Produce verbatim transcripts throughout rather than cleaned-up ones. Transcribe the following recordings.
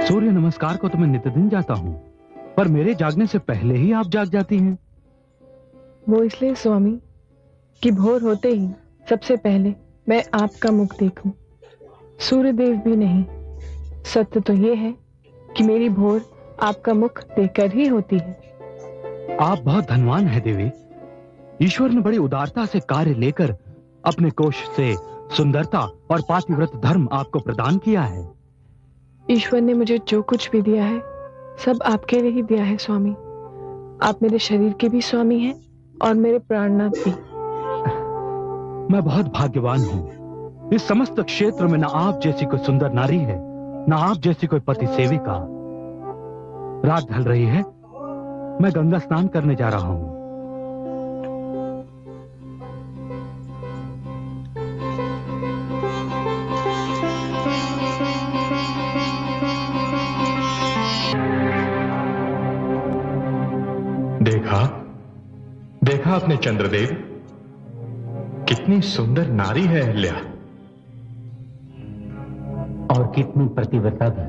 सूर्य नमस्कार को तो मैं नित्य दिन जाता हूँ, पर मेरे जागने से पहले ही आप जाग जाती हैं। वो इसलिए स्वामी कि भोर होते ही सबसे पहले मैं आपका मुख देखूं, सूर्य देव भी नहीं। सत्य तो ये है कि मेरी भोर आपका मुख देखकर ही होती है। आप बहुत धनवान हैं देवी। ईश्वर ने बड़ी उदारता से कार्य लेकर अपने कोष से सुंदरता और पातिव्रत धर्म आपको प्रदान किया है। ईश्वर ने मुझे जो कुछ भी दिया है सब आपके लिए ही दिया है स्वामी। आप मेरे शरीर के भी स्वामी हैं और मेरे प्राणनाथ भी। मैं बहुत भाग्यवान हूँ। इस समस्त क्षेत्र में न आप जैसी कोई सुंदर नारी है, न आप जैसी कोई पति सेविका। रात ढल रही है, मैं गंगा स्नान करने जा रहा हूँ। देखा देखा आपने चंद्रदेव, कितनी सुंदर नारी है अहल्या, और कितनी प्रतिव्रता भी।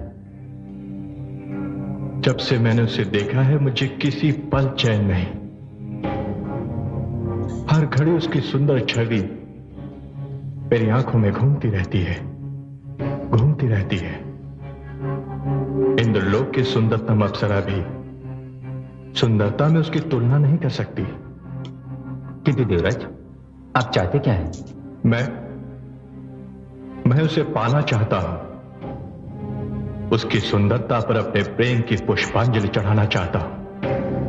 जब से मैंने उसे देखा है मुझे किसी पल चैन नहीं। हर घड़ी उसकी सुंदर छवि मेरी आंखों में घूमती रहती है, घूमती रहती है। इंद्रलोक की सुंदरतम अप्सरा भी सुंदरता में उसकी तुलना नहीं कर सकती। किंतु देवराज, आप चाहते क्या हैं? मैं मैं उसे पाना चाहता हूं, उसकी सुंदरता पर अपने प्रेम की पुष्पांजलि चढ़ाना चाहता हूं,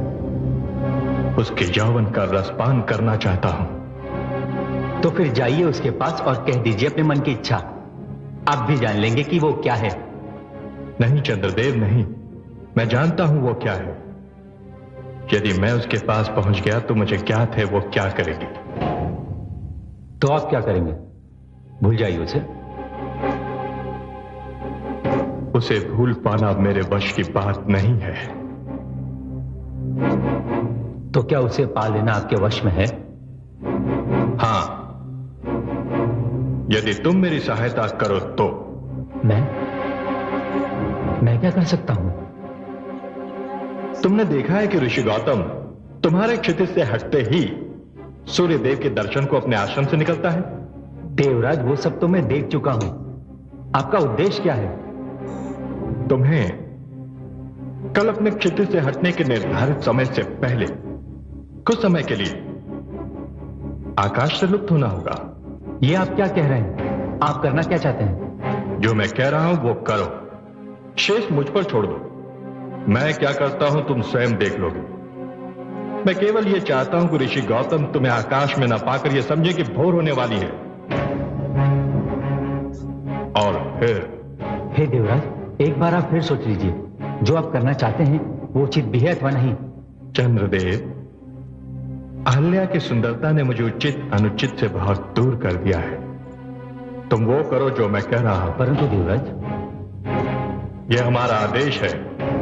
उसके यौवन का रसपान करना चाहता हूं। तो फिर जाइए उसके पास और कह दीजिए अपने मन की इच्छा। आप भी जान लेंगे कि वो क्या है। नहीं चंद्रदेव, नहीं। मैं जानता हूं वो क्या है। यदि मैं उसके पास पहुंच गया तो मुझे ज्ञात है वो क्या करेगी। तो आप क्या करेंगे? भूल जाइए उसे। उसे भूल पाना मेरे वश की बात नहीं है। तो क्या उसे पा लेना आपके वश में है? हां, यदि तुम मेरी सहायता करो तो। मैं मैं क्या कर सकता हूं? तुमने देखा है कि ऋषि गौतम तुम्हारे क्षितिज से हटते ही सूर्य देव के दर्शन को अपने आश्रम से निकलता है। देवराज, वो सब तो मैं देख चुका हूं। आपका उद्देश्य क्या है? तुम्हें कल अपने क्षितिज से हटने के निर्धारित समय से पहले कुछ समय के लिए आकाश से लुप्त होना होगा। यह आप क्या कह रहे हैं? आप करना क्या चाहते हैं? जो मैं कह रहा हूं वो करो, शेष मुझ पर छोड़ दो। मैं क्या करता हूं तुम स्वयं देख लोगे। मैं केवल यह चाहता हूं कि ऋषि गौतम तुम्हें आकाश में न पाकर यह समझे कि भोर होने वाली है। और फिर हे देवराज, एक बार आप फिर सोच लीजिए। जो आप करना चाहते हैं वो उचित भी है अथवा नहीं। चंद्रदेव, अहल्या की सुंदरता ने मुझे उचित अनुचित से बहुत दूर कर दिया है। तुम वो करो जो मैं कह रहा हूं। परंतु देवराज, यह हमारा आदेश है।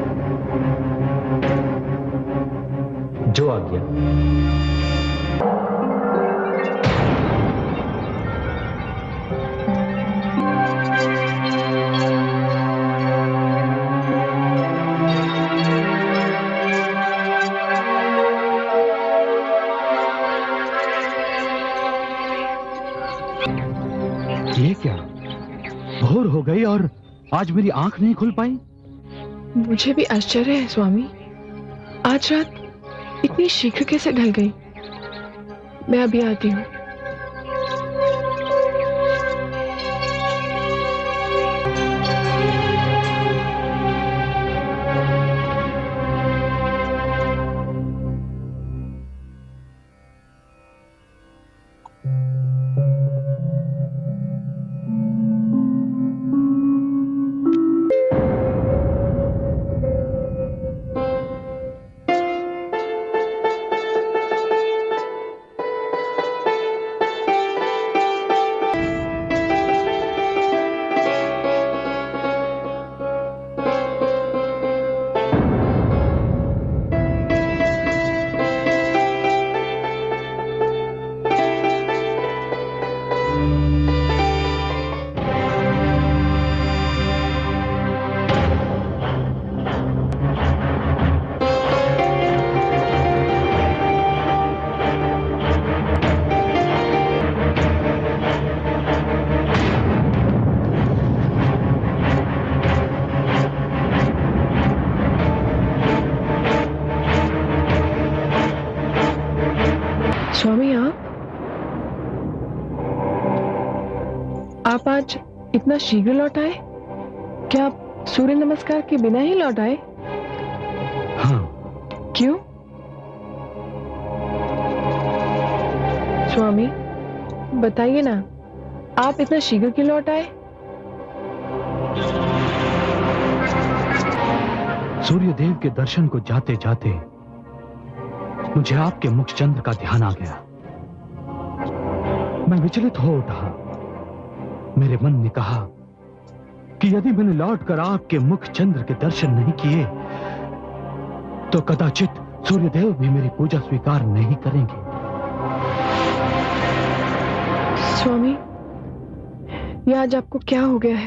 जो आज्ञा। ये क्या, भोर हो गई और आज मेरी आंख नहीं खुल पाई। मुझे भी आश्चर्य है स्वामी, आज रात इतनी शीघ्र कैसे ढल गई। मैं अभी आती हूँ। इतना शीघ्र लौट आए? क्या आप सूर्य नमस्कार के बिना ही लौट आए? हाँ। क्यों? स्वामी बताइए ना, आप इतना शीघ्र क्यों लौट आए? सूर्यदेव के दर्शन को जाते जाते मुझे आपके मुखचंद्र का ध्यान आ गया। मैं विचलित हो उठा। मेरे मन ने कहा कि यदि मैंने लौटकर आपके मुखचंद्र के दर्शन नहीं किए तो कदाचित सूर्यदेव भी मेरी पूजा स्वीकार नहीं करेंगे। स्वामी, ये आज आपको क्या हो गया है?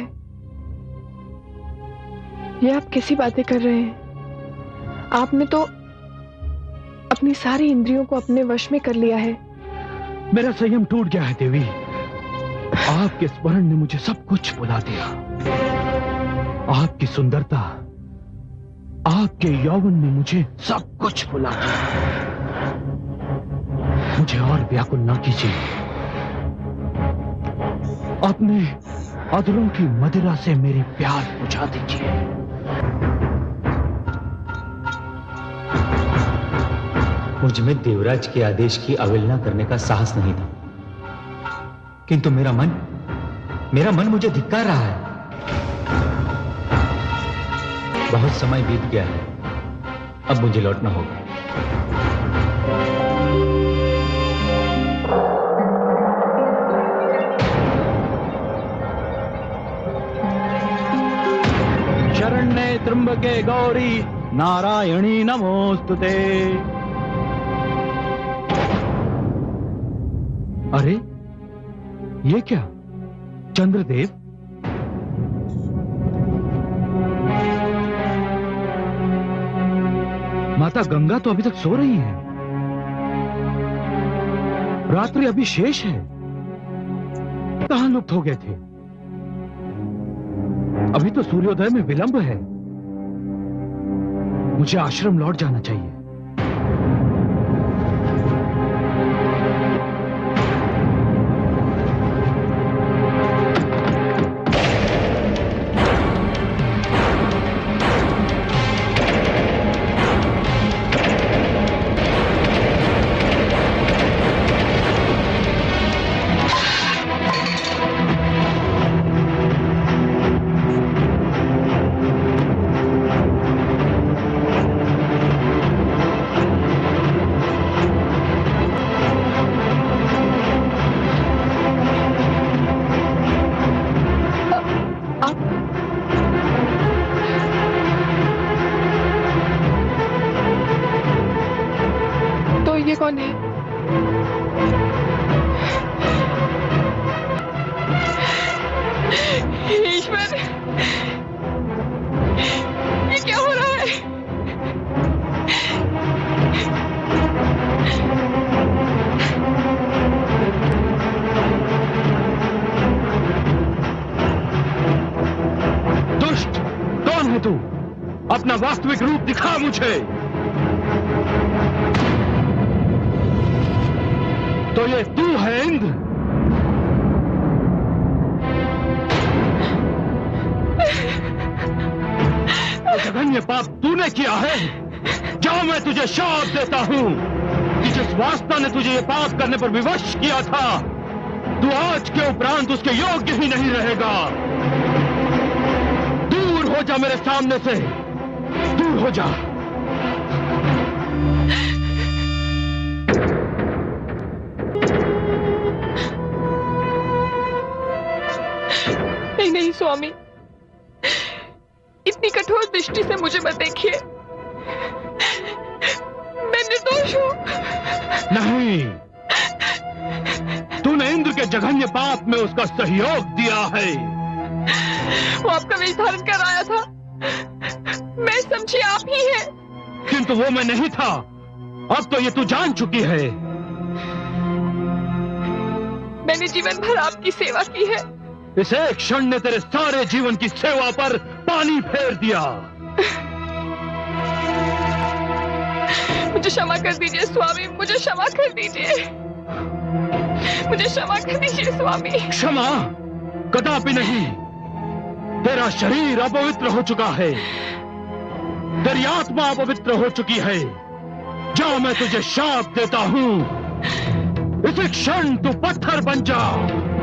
ये आप कैसी बातें कर रहे हैं? आपने तो अपनी सारी इंद्रियों को अपने वश में कर लिया है। मेरा संयम टूट गया है देवी। आपके स्मरण ने मुझे सब कुछ भुला दिया। आपकी सुंदरता, आपके यौवन ने मुझे सब कुछ भुला दिया। मुझे और व्याकुल ना कीजिए। अपने अधरों की मदिरा से मेरी प्यास बुझा दीजिए। मुझ में देवराज के आदेश की अवहेलना करने का साहस नहीं था, किंतु मेरा मन मेरा मन मुझे धिक्कार रहा है। बहुत समय बीत गया है, अब मुझे लौटना होगा। शरण्ये त्र्यंबके गौरी नारायणी नमोस्तुते। अरे ये क्या? चंद्रदेव? माता गंगा तो अभी तक सो रही है। रात्रि अभी शेष है। कहां लुप्त हो गए थे? अभी तो सूर्योदय में विलंब है। मुझे आश्रम लौट जाना चाहिए। कौन है? ईश्वर, ये क्या हो रहा है? दुष्ट, कौन है तू? अपना वास्तविक रूप दिखा मुझे। तो ये तू है इंद्र? जघन्य पाप तूने किया है। जाओ, मैं तुझे शाप देता हूं कि जिस वास्ता ने तुझे ये पाप करने पर विवश किया था, तू आज के उपरांत उसके योग्य ही नहीं रहेगा। दूर हो जा मेरे सामने से, दूर हो जा। नहीं नहीं स्वामी, इतनी कठोर दृष्टि से मुझे मत देखिए। मैं निर्दोष हूं। नहीं, तूने इंद्र के जघन्य पाप में उसका सहयोग दिया है। वो आपका वेश धारण कर आया था, मैं समझी आप ही हैं। किंतु वो मैं नहीं था। अब तो ये तू जान चुकी है। मैंने जीवन भर आपकी सेवा की है। इस एक क्षण ने तेरे सारे जीवन की सेवा पर पानी फेर दिया। मुझे क्षमा कर दीजिए स्वामी, मुझे क्षमा कर दीजिए, मुझे क्षमा कर दीजिए स्वामी। क्षमा? कदापि नहीं। तेरा शरीर अपवित्र हो चुका है, तेरी आत्मा अपवित्र हो चुकी है। जा, मैं तुझे शाप देता हूं, इसी क्षण तू पत्थर बन जा।